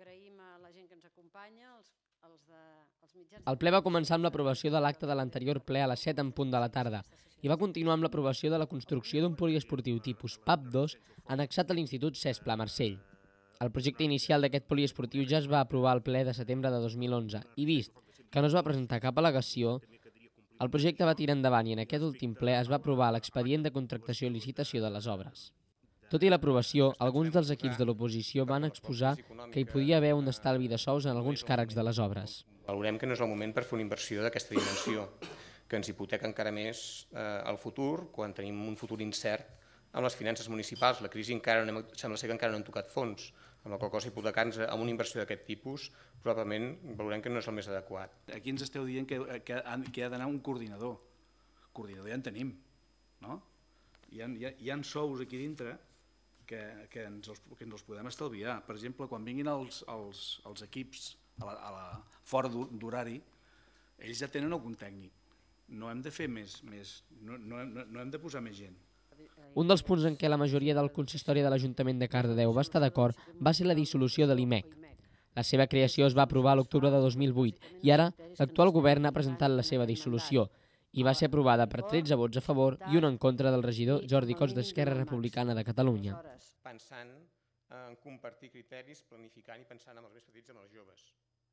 Agraïm a la gent que ens acompanya, els mitjans... El ple va començar amb l'aprovació de l'acte de l'anterior ple a les 7 en punt de la tarda i va continuar amb l'aprovació de la construcció d'un poliesportiu tipus PAP2 annexat a l'Institut Cesc Pla Marcell. El projecte inicial d'aquest poliesportiu ja es va aprovar al ple de setembre de 2011 i vist que no es va presentar cap al·legació, el projecte va tirar endavant i en aquest últim ple es va aprovar l'expedient de contractació i licitació de les obres. Tot i l'aprovació, alguns dels equips de l'oposició van exposar que hi podia haver un estalvi de sous en alguns càrrecs de les obres. Valorem que no és el moment per fer una inversió d'aquesta dimensió, que ens hipoteca encara més el futur, quan tenim un futur incert amb les finances municipals. La crisi sembla ser que encara no han tocat fons, amb la qual cosa hipotecar-nos amb una inversió d'aquest tipus probablement valorem que no és el més adequat. Aquí ens esteu dient que ha d'anar un coordinador. Coordinador ja en tenim, no? Hi ha sous aquí dintre que ens els podem estalviar. Per exemple, quan vinguin els equips fora d'horari, ells ja tenen algun tècnic. No hem de fer més, no hem de posar més gent. Un dels punts en què la majoria del consistori de l'Ajuntament de Cardedeu va estar d'acord va ser la dissolució de l'IMEC. La seva creació es va aprovar a l'octubre de 2008 i ara l'actual govern ha presentat la seva dissolució i va ser aprovada per 13 vots a favor i un en contra del regidor Jordi Cots d'Esquerra Republicana de Catalunya. Pensant en compartir criteris, planificant i pensant en els més petits, amb els joves.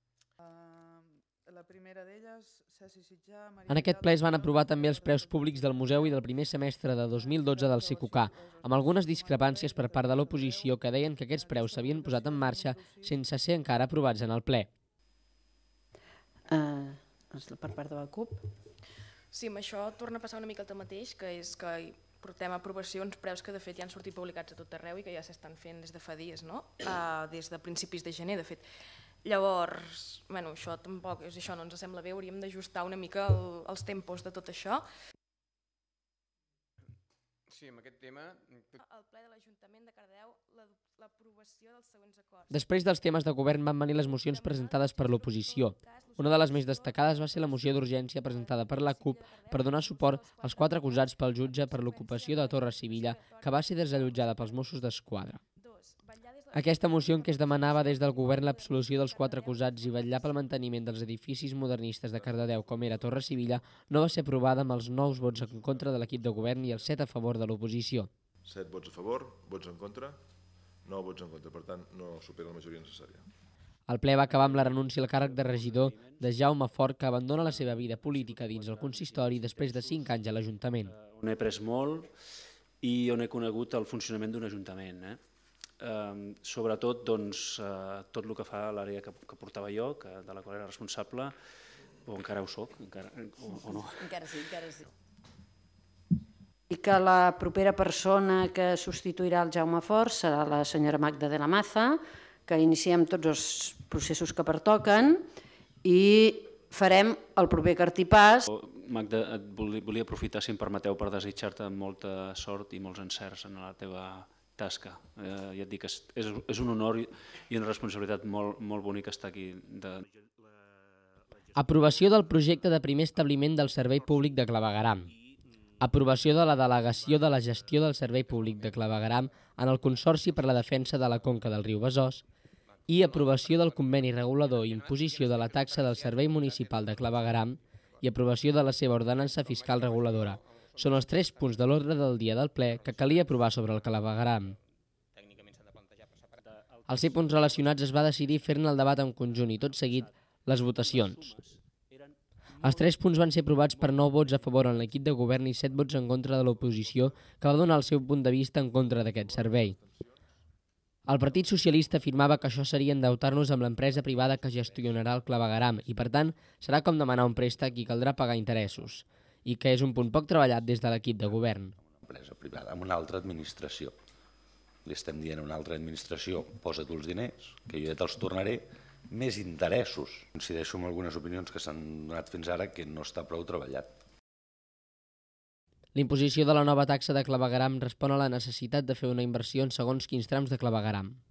La primera d'elles, Ceci Sitjà... En aquest ple es van aprovar també els preus públics del museu i del primer semestre de 2012 del CQK, amb algunes discrepàncies per part de l'oposició que deien que aquests preus s'havien posat en marxa sense ser encara aprovats en el ple. Per part de la CUP? Sí, amb això torna a passar una mica el mateix, que és que portem a aprovació uns preus que de fet ja han sortit publicats a tot arreu i que ja s'estan fent des de fa dies, no? Des de principis de gener, de fet. Llavors, això tampoc és això, no ens sembla bé, hauríem d'ajustar una mica els tempos de tot això. Sí, amb aquest tema... El ple de l'Ajuntament de Cardedeu, l'aprovació dels següents acords. Després dels temes de govern van venir les mocions presentades per l'oposició. Una de les més destacades va ser la moció d'urgència presentada per la CUP per donar suport als 4 acusats pel jutge per l'ocupació de Torre Sevilla, que va ser desallotjada pels Mossos d'Esquadra. Aquesta moció en què es demanava des del govern l'absolució dels 4 acusats i vetllar pel manteniment dels edificis modernistes de Cardedeu, com era Torre Sevilla, no va ser aprovada amb els 9 vots en contra de l'equip de govern i els 7 a favor de l'oposició. 7 vots a favor, vots en contra, 9 vots en contra, per tant no supera la majoria necessària. El ple va acabar amb la renúncia al càrrec de regidor de Jaume Fort, que abandona la seva vida política dins el consistori després de 5 anys a l'Ajuntament. On he après molt i on he conegut el funcionament d'un ajuntament. Sobretot tot el que fa l'àrea que portava jo, de la qual era responsable, o encara ho soc, o no? Encara sí. I que la propera persona que substituirà el Jaume Fort serà la senyora Magda de la Maza, que iniciem tots els processos que pertoquen i farem el proper cartipàs. Magda, et volia aprofitar, si em permeteu, per desitjar-te molta sort i molts encerts en la teva tasca. Ja et dic, és un honor i una responsabilitat molt bonica estar aquí. Aprovació del projecte de primer establiment del Servei Públic de Clavegueram. Aprovació de la delegació de la gestió del Servei Públic de Clavegueram en el Consorci per la Defensa de la Conca del Riu Besòs i aprovació del conveni regulador i imposició de la taxa del Servei Municipal de Clavegueram i aprovació de la seva ordenança fiscal reguladora. Són els 3 punts de l'ordre del dia del ple que calia aprovar sobre el clavegueram. Als 6 punts relacionats es va decidir fer-ne el debat en conjunt i tot seguit les votacions. Els 3 punts van ser aprovats per 9 vots a favor en l'equip de govern i 7 vots en contra de l'oposició, que va donar el seu punt de vista en contra d'aquest servei. El Partit Socialista afirmava que això seria endeutar-nos amb l'empresa privada que gestionarà el clavegueram i, per tant, serà com demanar un préstec i caldrà pagar interessos, i que és un punt poc treballat des de l'equip de govern. Una empresa privada amb una altra administració. Li estem dient a una altra administració, posa tu els diners, que jo ja te'ls tornaré, més interessos. Coincideixo amb algunes opinions que s'han donat fins ara que no està prou treballat. L'imposició de la nova taxa de clavegueram respon a la necessitat de fer una inversió en segons quins trams de clavegueram.